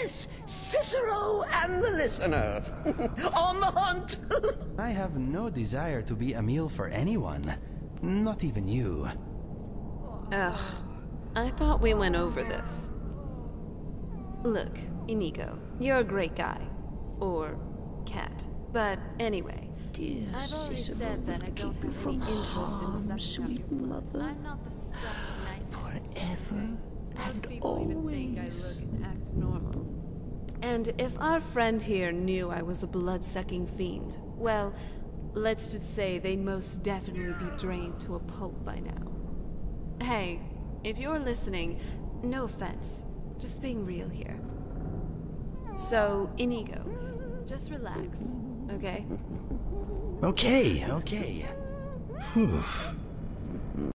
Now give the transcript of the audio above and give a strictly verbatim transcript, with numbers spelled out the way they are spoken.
Yes, Cicero and the listener. On the hunt. I have no desire to be a meal for anyone. Not even you. Ugh. I thought we went over this. Look, Inigo, you're a great guy. Or cat. But anyway, Dear I've already Cicero, said that I don't keep you have from any interest in harm, sucking out sweet your blood. mother. I'm not the stuffed knife. Forever Most and people even think I always. look and act normal. And if our friend here knew I was a blood-sucking fiend, well, let's just say they'd most definitely be drained to a pulp by now. Hey, if you're listening, no offense. Just being real here. So, Inigo, just relax, okay? Okay, okay. Whew.